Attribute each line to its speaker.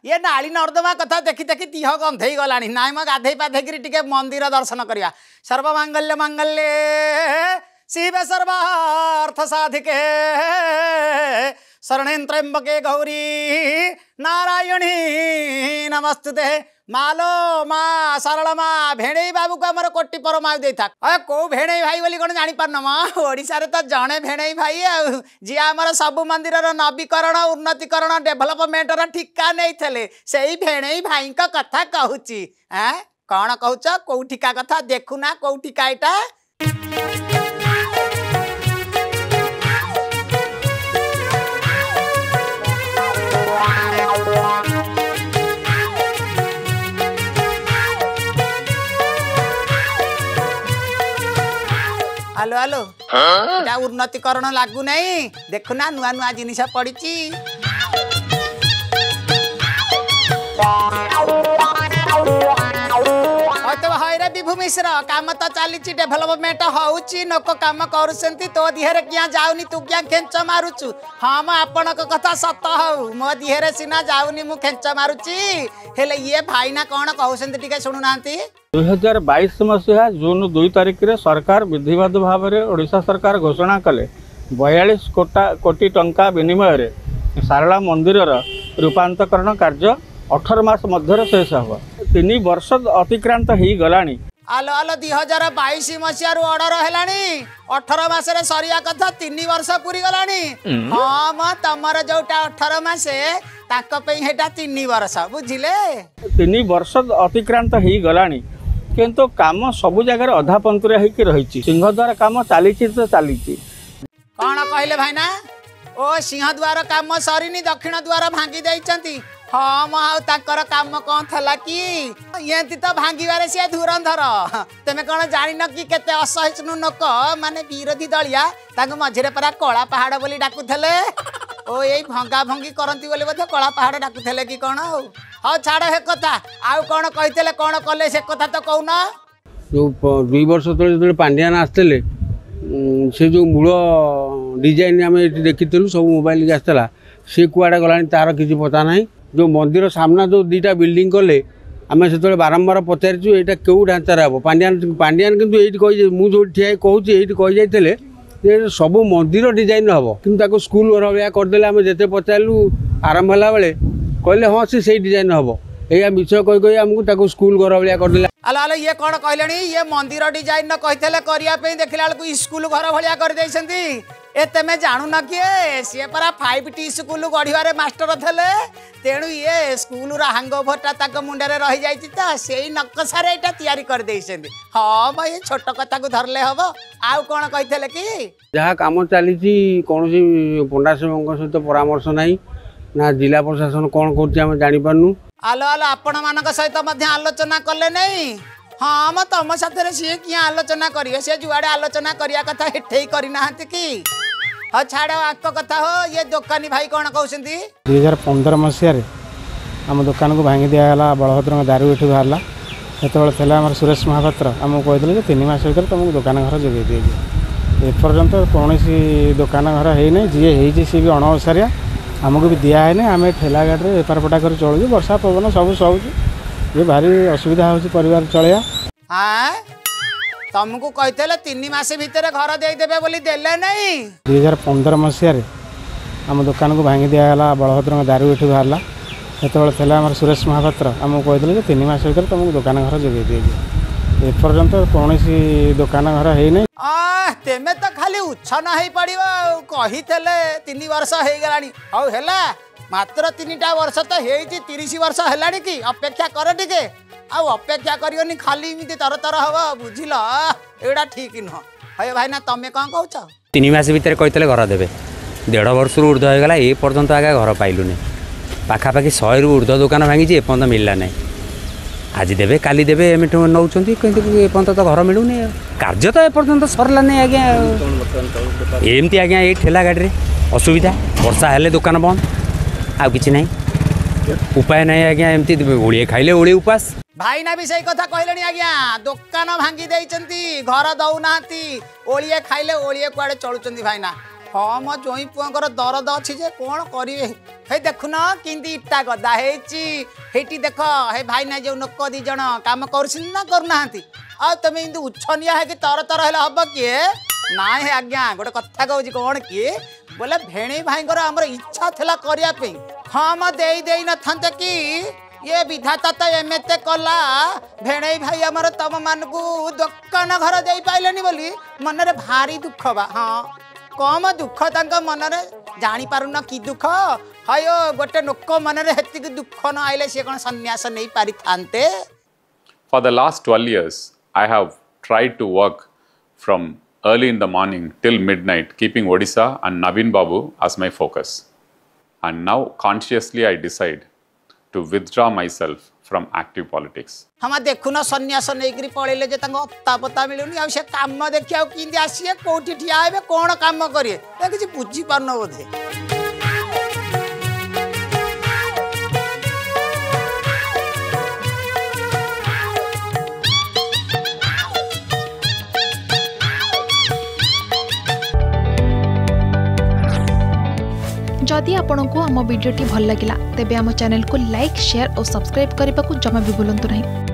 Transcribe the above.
Speaker 1: ये नाली नर्दमा कथा देखी देखी तीह गंधई गला ना गाधे पाधे टे मंदिर दर्शन करवा। सर्वमांगल्य मांगल्ये शिव सर्वार्थ साधिके शरणे त्र्यंबके गौरी नारायणी नमस्तुते। मालो माँ सरल माँ भेणई बाबू को आमर कोटी परमा दे था। कौ भेणई भाई बोली कौन जानी पारन माँ ओडिशा रे तो जड़े भेणई भाई जी आमर सब मंदिर नवीकरण उन्नतीकरण डेभलपमेंट ठिका नहीं थे से भेणई भाई कथा कहूची। कौन कहूच कौठिका कथा देखुना कौठिका एटा। हेलो हेलो एटा उन्नतीकरण लागू नहीं देखुना नुआ नुआ जिनिस पड़ी। हईरे विभू मिश्र काम तो चली डेभलपमेंट होची लोक काम कर तो दिहरे क्या जाऊनी तू क्या खेच मारुचु। हाँ मो आपण कथा सत हूँ मो दिहरे सीना जाऊनी मु खेच मारुची हेले ये भाईना कौन कहते शुणुना।
Speaker 2: 2022 मसीहा जून 2 तारिख रे सरकार विधिवत भाव में ओडिशा सरकार घोषणा कले 42 कोटी टंका विनिमय रे सारला मंदिर रूपांतरण कार्य 18 मास मध्य शेष हम 3 वर्ष अतिक्रांत हो गलानी।
Speaker 1: आलो आलो 2022 मसीह ऑर्डर है 18 मासरे सरिया कथा 3 वर्ष पूरी गलानी। हाँ म तमर जोटा 18 मासे ताक पे हेटा 3 वर्ष बुझिले
Speaker 2: 3 वर्ष अतिक्रांत हो गलानी किंतु काम सबु जगह अधा पंतुरिया होकर रही। सिंहद्वार काम चली तो चली
Speaker 1: कौन कहले भाईना ओ सिंहद्वार काम सरीनी दक्षिण द्वार भांगी देइचंती। हाँ माकर काम कौन थला कि ये तो भांगारे सी धुरंधर तेमे कौन जान कि केते असहिष्णु लोक माने विरोधी दलिया मझे परा कला पहाड़ बोली डाकुले ओ यही भंगा भंगी करती बोली बोधे कला पहाड़ डाकुले कि कौन। हाँ छाड़ हे कथा आउ कौन कहते कौन कले से कथा तो कौन।
Speaker 3: जो 2 वर्ष तले पांड्यान आसते से जो मूल डिजाइन आम देखी सब मोबाइल के आसला सी कुआड़े गलानी तार किसी पता ना। जो मंदिर सामना जो 2टा बिल्डिंग कले आम से बारंबार पचारू यहाँ क्यों ढांचार हम पांड्यान कितु ये मुझे ठिया कहूँ ये कही जाते सब मंदिर डिजाइन हम कि स्कूल घर भाया करदे आम जिते पचारू आरंभ होला बेले कहले हाँ से डिजाइन हम या मिछ कही आमको स्कूल घर भाया करदे।
Speaker 1: आलो आलो ये कौन कहले ये मंदिर डिजाइन कहते करने देखला बेलू स्कूल घर भाया कर ए तेमे जानू न किए सी परा 5T स्कूल गढ़वे मास्टर थे तेणु ये स्कूल हांगओभरटा मुंडे रही जाता से नकशार यहाँ करदे। हाँ भाई छोट कथा को धरले हम आउ कौन कहते कि
Speaker 3: जहाँ कम चली कौन पंडा सेवक सहित परामर्श नहीं ना जिला प्रशासन कौन कर जापारू।
Speaker 1: आलो आलो आपण मान सहित आलोचना कले नहीं। हाँ म तुम साथ सी क्या आलोचना करेंगे सी जुआड़े आलोचना करने कथा हेठे करना कि हाँ छाड़ आक कथा हो ये दुकानी भाई कौन कहते
Speaker 4: 2015 मसीह आम दुकान को भांगी दिगला बलभद्र दारू ये बाहर से आम सुरेश महापात्र आमको कहते 3 मास भर तुमको दुकान घर जोगे दिए एपर्यंत कौन दुकान घर है जी है सी भी अणओसारिया आमको भी दिखाई ना आम ठेला गाड़ी में बेपार पटा कर चलू वर्षा पवन सब सहूँ ये भारी असुविधा हो परिवार चलिया।
Speaker 1: हाँ तुमको कहते 3 मास भितर घर देदेवे बोली देले नहीं।
Speaker 4: 2015 मसीह आम दुकान को भांगी दिगला बलभद्र दारू ये बाहर से आम सुरेश महापात्र आमको कहते 3 मास भर तुमको दुकान घर जोगे दिए एपर्यंत कौन दुकान घर है
Speaker 1: तेमे तो खाली उच्छन हो पड़ो कही 3 वर्ष हो गलानी हौ है मात्र 3टा वर्ष तो हो 30 वर्ष है कि अपेक्षा कर टे अपेक्षा करनी खाली तर तर हम बुझल एटा ठीक नुह। हे भाई ना तुम कौन कह
Speaker 5: 3 मास भितर कहते घर देवे 1.5 वर्ष ऊर्ध्व होगा ये पर्यंत आगे घर पाइलुनि पाखापाखि 100 रु ऊर्ध्व दुकान भांगी एपर्यंत मिलला ना आज देवे काली देवे एमठ नौ एपर्यंत तो घर मिलूनी कार्य तो एपर्यंत सरला नहीं आज्ञा एमती आज्ञा ये ठेला गाड़ी असुविधा वर्षा हेले दुकान बंद आ कि ना उपाय नहीं आज्ञा एमती ओलिए खाइले ओलिए उपास
Speaker 1: भाई ना भी सही कथा कहले आज्ञा दुकान भांगी देइचंती घर दौना ओलिए खाइले ओलिए कुआड़े चलुचंती भाईना हाँ मो जोई पुआंकर दरद अच्छी जे कौन करिए हे देखुन किंदी इटा गदा हेटी देख हे भाई ना जो लोक दी जण काम करछिन ना करूनाहांती आ तुम इंदु उछनिया है कि तर तर हेला हब किए ना हे आज्ञा गोटे कथा कहूँ कौन किए बोले भेणी भाई आमर इच्छा थला करिया पे हाँ म दे न था कि ये विधाता तो एमते कला भेणे भाई आमर तम मान को दुकान घर दे पाइलेनी बोली मन रे भारी दुख बा हाँ कम दुख तांका मन रे जानी पारुना की दुख हयो गोटे लोक मन रे हेतिक दुख न आइले से कोन सन्यास नहीं पारि थांते।
Speaker 6: For the last 12 years, I have tried to work from early in the morning till midnight, keeping Odisha and Naveen Babu as my focus. And now consciously I decide to withdraw myself from active politics.
Speaker 1: हम देखु न सन्यास नहीं पड़े जे अत्ता पत्ता मिलूनी आ से काम देखिया किंदी आसीए कोठी ठिया हेबे कोन काम करिए किछि बुझी पारन बोधे।
Speaker 7: जदि आपंक आम भिडी भल लगा तेब आम चैनल को लाइक शेयर और सब्सक्राइब करने को जमा भी भूलु नहीं।